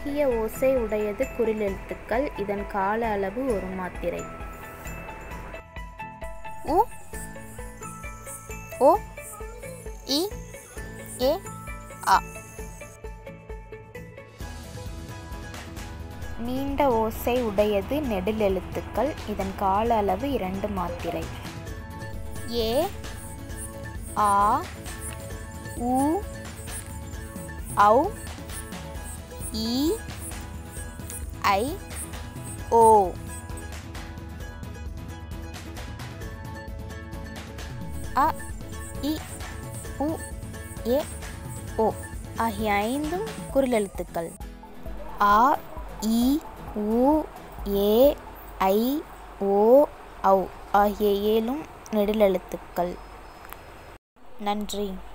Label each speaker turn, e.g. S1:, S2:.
S1: குறுகிய ஓசை உடையது குறிலெழுத்துக்கள். இதன் கால அளவு 1 மாத்திரை.
S2: உ, ஓ, இ, ஏ, ஆ.
S1: நீண்ட ஓசை உடையது நெடிலெழுத்துக்கள். இதன் கால அளவு 2 மாத்திரை.
S2: ஏ, ஆ, உ, ஔ, ஈ, ஐ, ஓ.
S1: அ, இ, உ, ஏ, ஓ ஆகிய 5ம் குறிலெழுத்துக்கள். ஆ, இ, உ, ஏ, ஐ, ஓ, ஔ ஆகிய 7ம் நெடிலெழுத்துக்கள். நன்றி.